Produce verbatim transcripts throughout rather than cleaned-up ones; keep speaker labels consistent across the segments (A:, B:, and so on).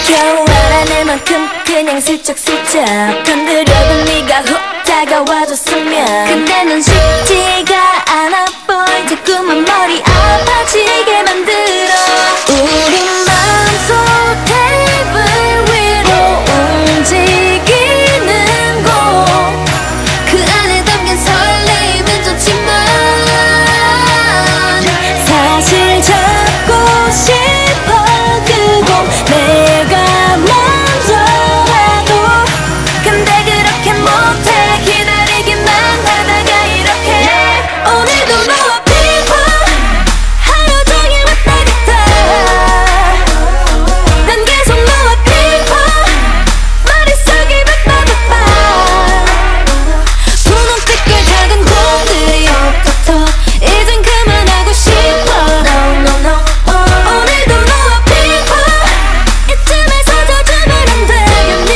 A: 겨우 알아낼 만큼 그냥 슬쩍슬쩍 건드려도 네가 훅 다가와줬으면 근데 넌 쉽지가 않아 보이 자꾸만 머리 아파지게 만들어 우리 마음속 테이블 위로 움직이는 곳 그 안에 담긴 설레임은 좋지만 사실 잡고 싶어 그곳 내가 먼저라도 근데 그렇게 못해 기다리기만 하다가 이렇게 오늘도 너와 핑퐁 하루 종일 왔다 갔다 난 계속 너와 핑퐁 머릿속이 바빠바빠 분홍빛깔 작은 공들이 톡톡톡 이젠 그만하고 싶어 No no no 오늘도 너와 핑퐁 이쯤에서 져주면 안 되겠니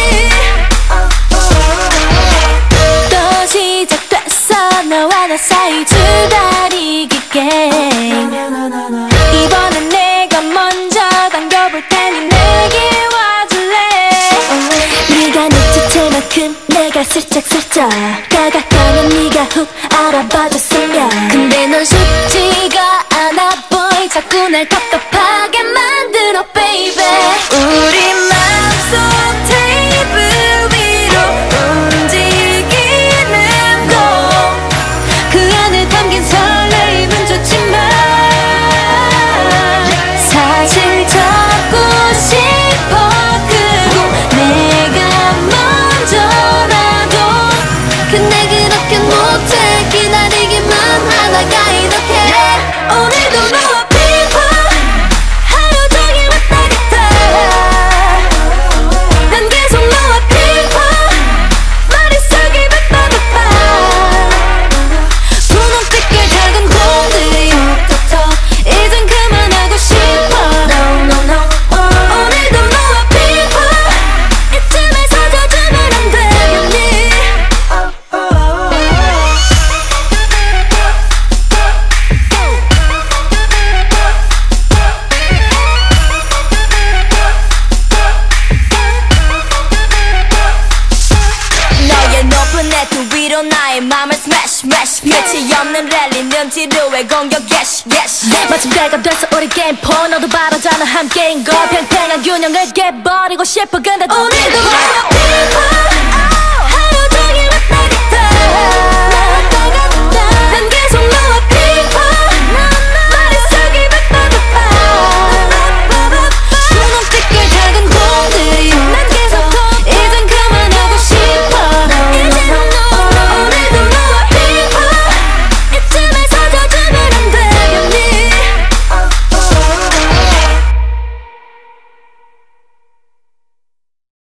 A: 또 시작됐어 너와 나 사이 줄다리기 게임 이번엔 내가 먼저 당겨볼 테니 내게 와줄래 네가 눈치챌 만큼 내가 슬쩍슬쩍 다가가면 네가 훅 알아봐줬으면 근데 넌 쉽지가 않아 보이 자꾸 날 답답하게 만들어 baby 우리 마음속 테이블 위로 움직이는 곳 그 안에 담긴 설레임은 좋지만 사실 잡고 싶어 그곳 내가 먼저라도 근데 그렇게 못해 기다리기만 하다가 이렇게 오늘도 너와 핑퐁 하루 종일 왔다 갔다 난 계속 너와 핑퐁 머릿속이 바빠바빠 분홍빛깔 작은 공들이 톡톡톡 이젠 그만하고 싶어 No no no 오늘도 너와 핑퐁 이쯤에서 져주면 안 되겠니 너의 높은 내투 위로 나의 맘을 스매시 스매시 끝이 없는 랠리는 지루해 공격 예시 예시 마침 때가 돼서 우리 게임 포 너도 바라잖아 함께인 걸 팽팽한 균형을 깨버리고 싶어 근데 오늘도